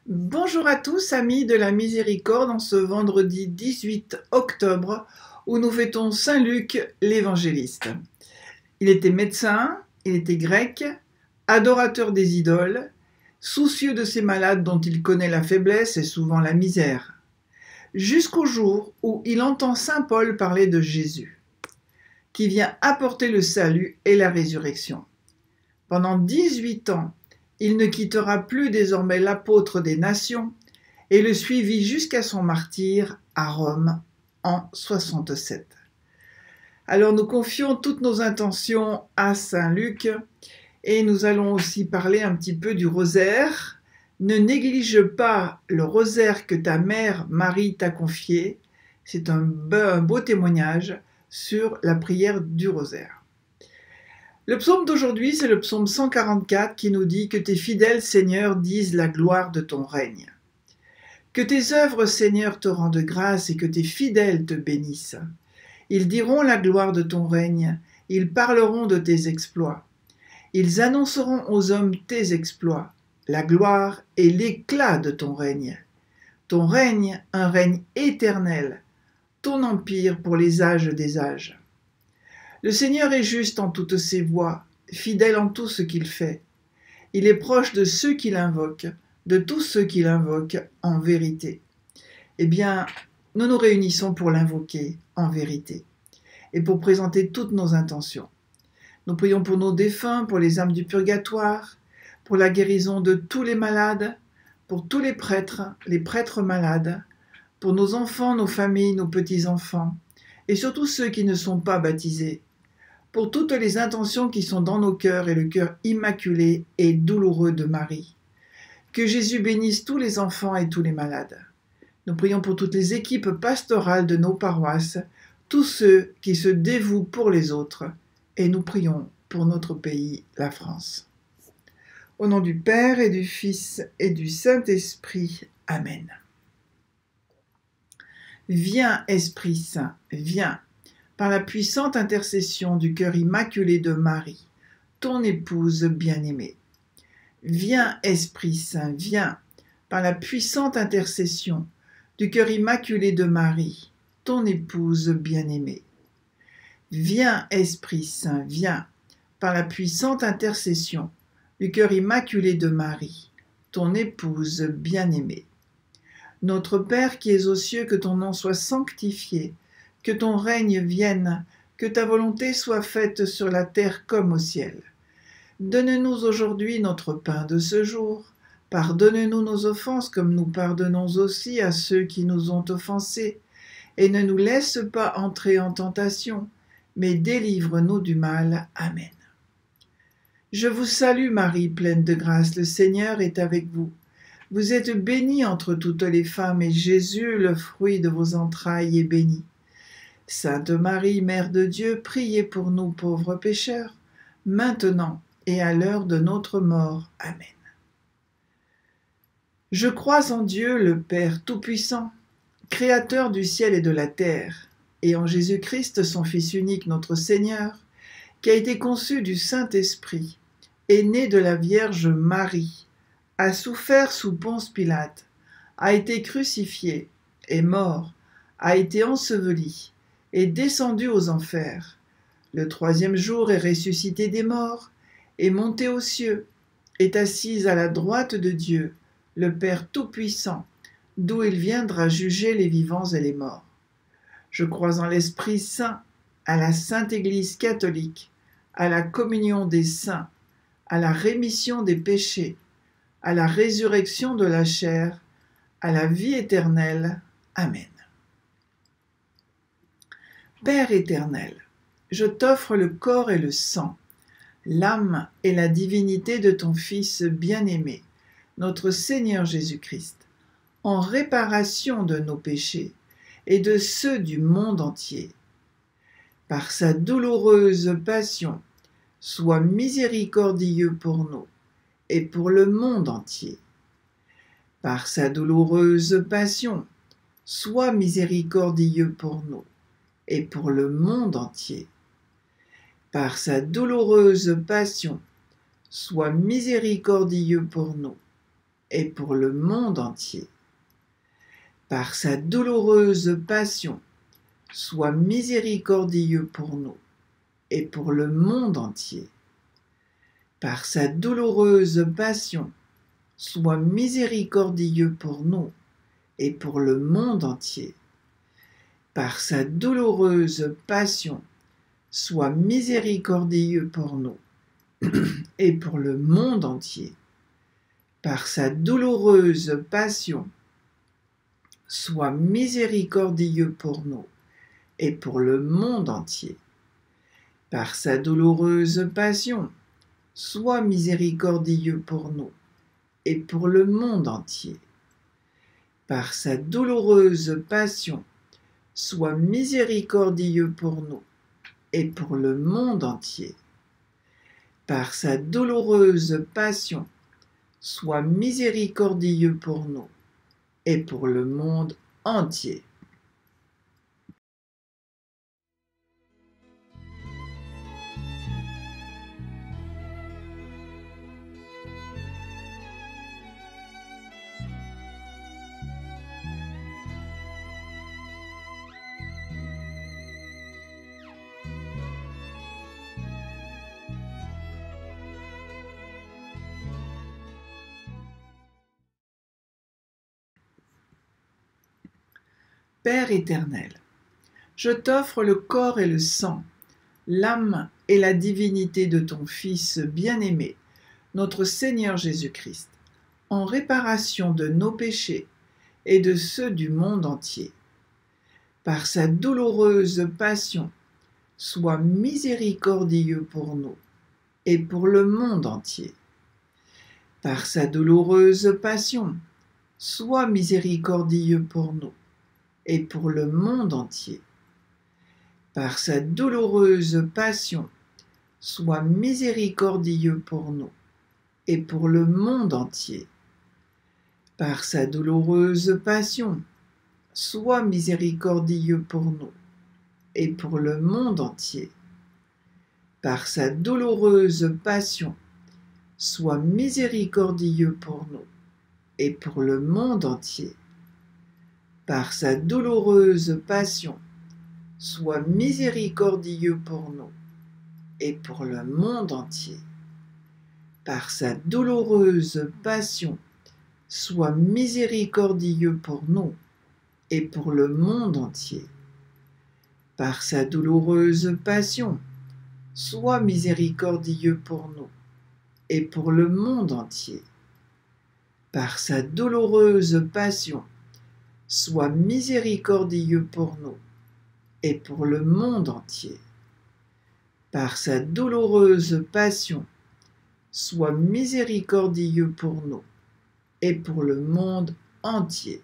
Bonjour à tous, amis de la miséricorde, en ce vendredi 18 octobre, où nous fêtons Saint Luc l'évangéliste. Il était médecin, il était grec, adorateur des idoles, soucieux de ses malades dont il connaît la faiblesse et souvent la misère, jusqu'au jour où il entend saint Paul parler de Jésus, qui vient apporter le salut et la résurrection. Pendant 18 ans, il ne quittera plus désormais l'apôtre des nations et le suivit jusqu'à son martyre à Rome en 67. Alors nous confions toutes nos intentions à Saint Luc et nous allons aussi parler un petit peu du rosaire. Ne néglige pas le rosaire que ta mère Marie t'a confié. C'est un beau témoignage sur la prière du rosaire. Le psaume d'aujourd'hui, c'est le psaume 144 qui nous dit que tes fidèles, Seigneur, disent la gloire de ton règne. Que tes œuvres, Seigneur, te rendent grâce et que tes fidèles te bénissent. Ils diront la gloire de ton règne, ils parleront de tes exploits. Ils annonceront aux hommes tes exploits, la gloire et l'éclat de ton règne. Ton règne, un règne éternel, ton empire pour les âges des âges. Le Seigneur est juste en toutes ses voies, fidèle en tout ce qu'il fait. Il est proche de ceux qui l'invoquent, de tous ceux qui l'invoquent en vérité. Eh bien, nous nous réunissons pour l'invoquer en vérité et pour présenter toutes nos intentions. Nous prions pour nos défunts, pour les âmes du purgatoire, pour la guérison de tous les malades, pour tous les prêtres malades, pour nos enfants, nos familles, nos petits-enfants, et surtout ceux qui ne sont pas baptisés, pour toutes les intentions qui sont dans nos cœurs et le cœur immaculé et douloureux de Marie. Que Jésus bénisse tous les enfants et tous les malades. Nous prions pour toutes les équipes pastorales de nos paroisses, tous ceux qui se dévouent pour les autres, et nous prions pour notre pays, la France. Au nom du Père et du Fils et du Saint-Esprit. Amen. Viens, Esprit Saint, viens. Par la puissante intercession du cœur immaculé de Marie, ton épouse bien-aimée. Viens, Esprit Saint, viens, par la puissante intercession du cœur immaculé de Marie, ton épouse bien-aimée. Viens, Esprit Saint, viens, par la puissante intercession du cœur immaculé de Marie, ton épouse bien-aimée. Notre Père qui es aux cieux, que ton nom soit sanctifié, que ton règne vienne, que ta volonté soit faite sur la terre comme au ciel. Donne-nous aujourd'hui notre pain de ce jour. Pardonne-nous nos offenses comme nous pardonnons aussi à ceux qui nous ont offensés. Et ne nous laisse pas entrer en tentation, mais délivre-nous du mal. Amen. Je vous salue Marie, pleine de grâce, le Seigneur est avec vous. Vous êtes bénie entre toutes les femmes, et Jésus, le fruit de vos entrailles, est béni. Sainte Marie, Mère de Dieu, priez pour nous pauvres pécheurs, maintenant et à l'heure de notre mort. Amen. Je crois en Dieu, le Père Tout-Puissant, Créateur du ciel et de la terre, et en Jésus-Christ, son Fils unique, notre Seigneur, qui a été conçu du Saint-Esprit, est né de la Vierge Marie, a souffert sous Ponce Pilate, a été crucifié, est mort, a été enseveli, est descendu aux enfers. Le troisième jour est ressuscité des morts, est monté aux cieux, est assis à la droite de Dieu, le Père Tout-Puissant, d'où il viendra juger les vivants et les morts. Je crois en l'Esprit Saint, à la Sainte Église catholique, à la communion des saints, à la rémission des péchés, à la résurrection de la chair, à la vie éternelle. Amen. Père éternel, je t'offre le corps et le sang, l'âme et la divinité de ton Fils bien-aimé, notre Seigneur Jésus-Christ, en réparation de nos péchés et de ceux du monde entier. Par sa douloureuse passion, sois miséricordieux pour nous et pour le monde entier. Par sa douloureuse passion, sois miséricordieux pour nous et pour le monde entier. Par sa douloureuse passion, sois miséricordieux pour nous et pour le monde entier. Par sa douloureuse passion, sois miséricordieux pour nous et pour le monde entier. Par sa douloureuse passion, sois miséricordieux pour nous et pour le monde entier. Par sa douloureuse passion, sois miséricordieux pour nous et pour le monde entier. Par sa douloureuse passion, sois miséricordieux pour nous et pour le monde entier. Par sa douloureuse passion, sois miséricordieux pour nous et pour le monde entier. Par sa douloureuse passion, sois miséricordieux pour nous et pour le monde entier. Par sa douloureuse passion, sois miséricordieux pour nous et pour le monde entier. Père éternel, je t'offre le corps et le sang, l'âme et la divinité de ton Fils bien-aimé, notre Seigneur Jésus-Christ, en réparation de nos péchés et de ceux du monde entier. Par sa douloureuse passion, sois miséricordieux pour nous et pour le monde entier. Par sa douloureuse passion, sois miséricordieux pour nous et pour le monde entier. Par sa douloureuse passion, sois miséricordieux pour nous et pour le monde entier. Par sa douloureuse passion, sois miséricordieux pour nous et pour le monde entier. Par sa douloureuse passion, sois miséricordieux pour nous et pour le monde entier. Par sa douloureuse passion, sois miséricordieux pour nous et pour le monde entier. Par sa douloureuse passion, sois miséricordieux pour nous et pour le monde entier. Par sa douloureuse passion, sois miséricordieux pour nous et pour le monde entier. Par sa douloureuse passion, sois miséricordieux pour nous et pour le monde entier. Par sa douloureuse passion, sois miséricordieux pour nous et pour le monde entier.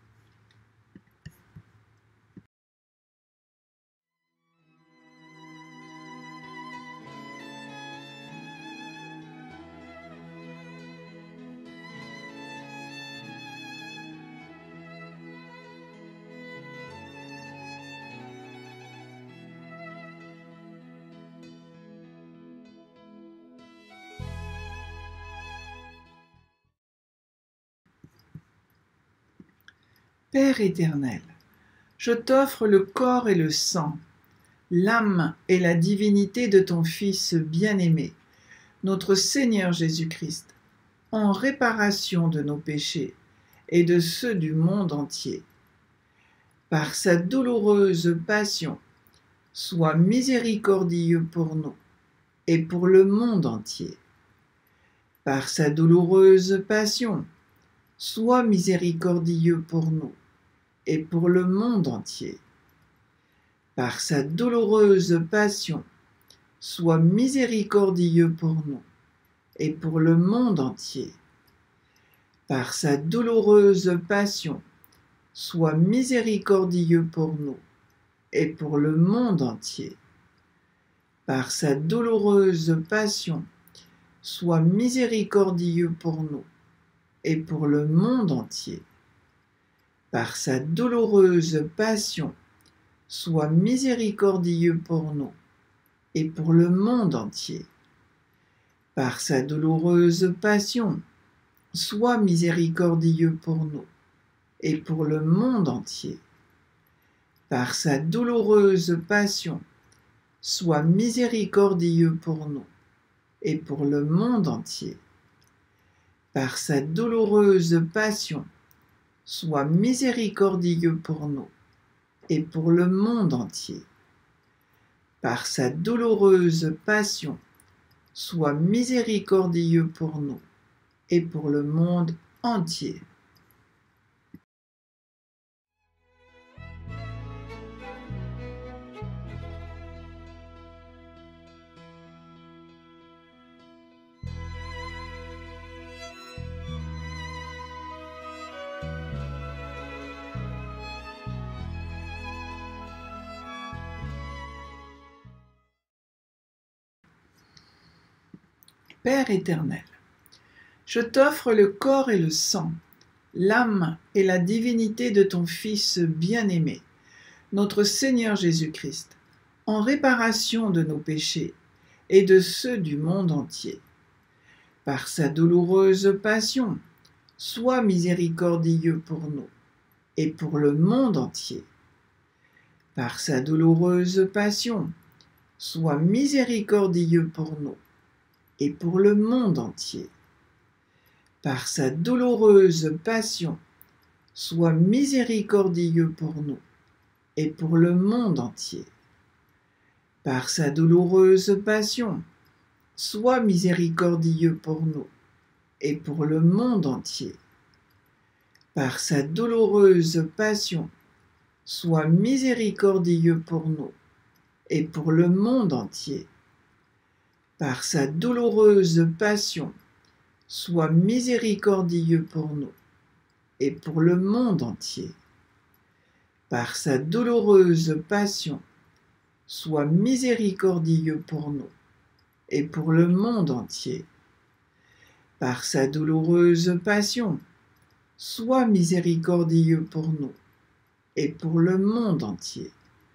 Père éternel, je t'offre le corps et le sang, l'âme et la divinité de ton Fils bien-aimé, notre Seigneur Jésus-Christ, en réparation de nos péchés et de ceux du monde entier. Par sa douloureuse passion, sois miséricordieux pour nous et pour le monde entier. Par sa douloureuse passion, sois miséricordieux pour nous et pour le monde entier. Par sa douloureuse passion, sois miséricordieux pour nous et pour le monde entier. Par sa douloureuse passion, sois miséricordieux pour nous et pour le monde entier. Par sa douloureuse passion, sois miséricordieux pour nous et pour le monde entier. Par sa douloureuse passion, sois miséricordieux pour nous et pour le monde entier. Par sa douloureuse passion, sois miséricordieux pour nous et pour le monde entier. Par sa douloureuse passion, sois miséricordieux pour nous et pour le monde entier. Par sa douloureuse passion, sois miséricordieux pour nous et pour le monde entier. Par sa douloureuse passion, sois miséricordieux pour nous et pour le monde entier. Père éternel, je t'offre le corps et le sang, l'âme et la divinité de ton Fils bien-aimé, notre Seigneur Jésus-Christ, en réparation de nos péchés et de ceux du monde entier. Par sa douloureuse passion, sois miséricordieux pour nous et pour le monde entier. Par sa douloureuse passion, sois miséricordieux pour nous et pour le monde entier. Par sa douloureuse passion, sois miséricordieux pour nous et pour le monde entier. Par sa douloureuse passion, sois miséricordieux pour nous et pour le monde entier. Par sa douloureuse passion, sois miséricordieux pour nous et pour le monde entier. Par sa douloureuse passion, sois miséricordieux pour nous et pour le monde entier. Par sa douloureuse passion, sois miséricordieux pour nous et pour le monde entier. Par sa douloureuse passion, sois miséricordieux pour nous et pour le monde entier.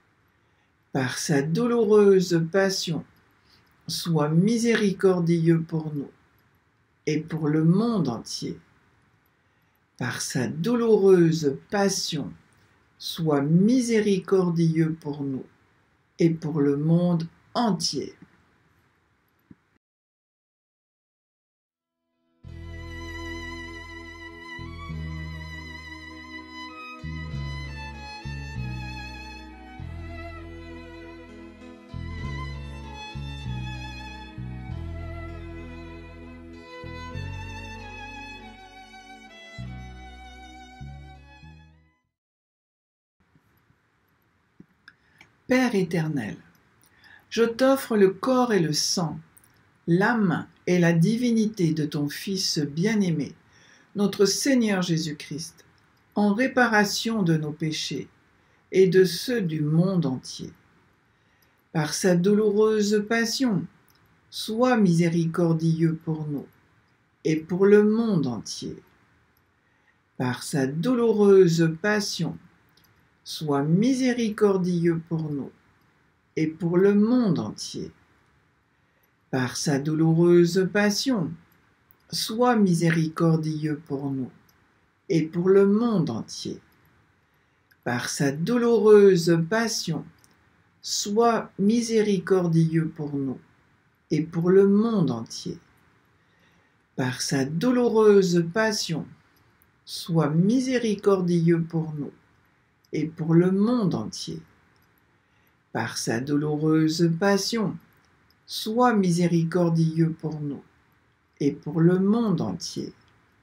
Par sa douloureuse passion, sois miséricordieux pour nous et pour le monde entier. Par sa douloureuse passion, sois miséricordieux pour nous et pour le monde entier. Père éternel, je t'offre le corps et le sang, l'âme et la divinité de ton Fils bien-aimé, notre Seigneur Jésus-Christ, en réparation de nos péchés et de ceux du monde entier. Par sa douloureuse passion, sois miséricordieux pour nous et pour le monde entier. Par sa douloureuse passion, sois miséricordieux pour nous et pour le monde entier. Par sa douloureuse passion, sois miséricordieux pour nous et pour le monde entier. Par sa douloureuse passion, sois miséricordieux pour nous et pour le monde entier. Par sa douloureuse passion, sois miséricordieux pour nous et pour le monde entier. Par sa douloureuse passion, sois miséricordieux pour nous et pour le monde entier.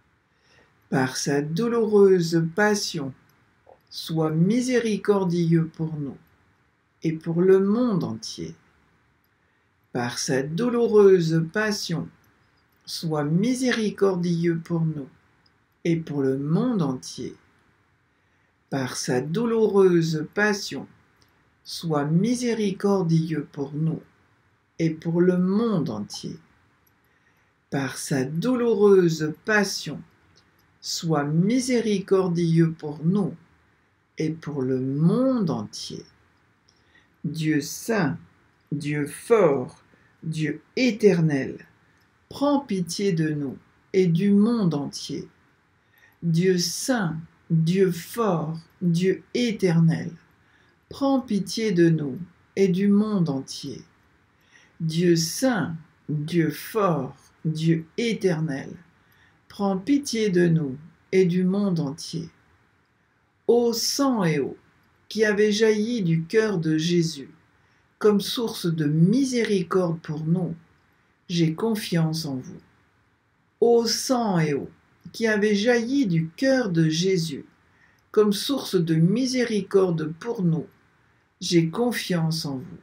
Par sa douloureuse passion, sois miséricordieux pour nous et pour le monde entier. Par sa douloureuse passion, sois miséricordieux pour nous et pour le monde entier. Par sa douloureuse passion, sois miséricordieux pour nous et pour le monde entier. Par sa douloureuse passion, sois miséricordieux pour nous et pour le monde entier. Dieu saint, Dieu fort, Dieu éternel, prends pitié de nous et du monde entier. Dieu saint, Dieu fort, Dieu éternel, prends pitié de nous et du monde entier. Dieu saint, Dieu fort, Dieu éternel, prends pitié de nous et du monde entier. Ô sang et eau, qui avez jailli du cœur de Jésus, comme source de miséricorde pour nous, j'ai confiance en vous. Ô sang et eau, qui avez jailli du cœur de Jésus, comme source de miséricorde pour nous, j'ai confiance en vous.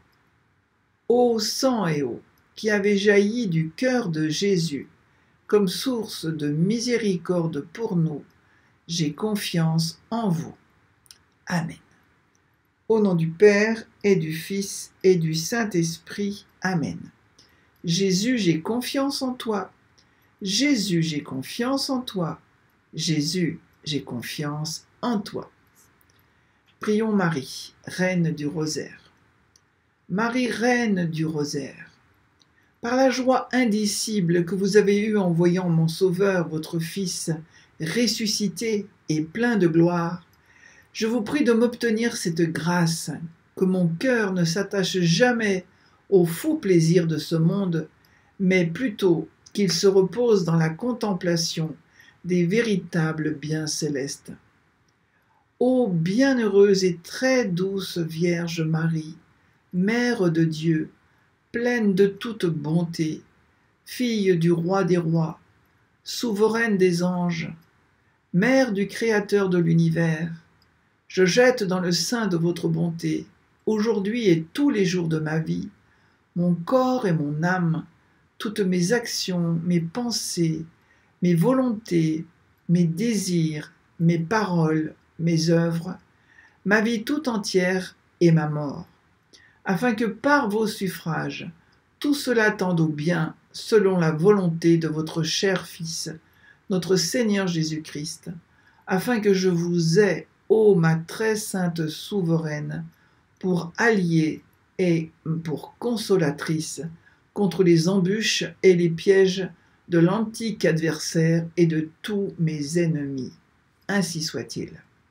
Ô sang et eau, qui avez jailli du cœur de Jésus, comme source de miséricorde pour nous, j'ai confiance en vous. Amen. Au nom du Père et du Fils et du Saint-Esprit. Amen. Jésus, j'ai confiance en toi. Jésus, j'ai confiance en toi. Jésus, j'ai confiance en toi. Prions Marie, Reine du Rosaire. Marie, Reine du Rosaire, par la joie indicible que vous avez eue en voyant mon Sauveur, votre Fils, ressuscité et plein de gloire, je vous prie de m'obtenir cette grâce, que mon cœur ne s'attache jamais aux faux plaisirs de ce monde, mais plutôt qu'il se repose dans la contemplation des véritables biens célestes. Ô bienheureuse et très douce Vierge Marie, Mère de Dieu, pleine de toute bonté, fille du Roi des rois, souveraine des anges, Mère du Créateur de l'univers, je jette dans le sein de votre bonté, aujourd'hui et tous les jours de ma vie, mon corps et mon âme, toutes mes actions, mes pensées, mes volontés, mes désirs, mes paroles, mes œuvres, ma vie tout entière et ma mort, afin que par vos suffrages, tout cela tende au bien selon la volonté de votre cher Fils, notre Seigneur Jésus-Christ, afin que je vous aie, ô ma très sainte souveraine, pour alliée et pour consolatrice contre les embûches et les pièges de l'antique adversaire et de tous mes ennemis. Ainsi soit-il.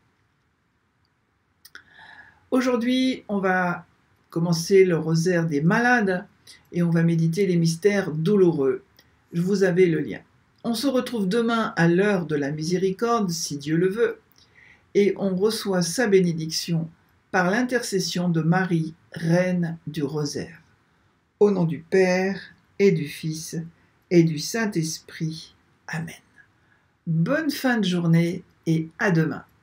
Aujourd'hui, on va commencer le rosaire des malades et on va méditer les mystères douloureux. Je vous avais le lien. On se retrouve demain à l'heure de la miséricorde, si Dieu le veut, et on reçoit sa bénédiction par l'intercession de Marie, Reine du Rosaire. Au nom du Père et du Fils et du Saint-Esprit. Amen. Bonne fin de journée et à demain.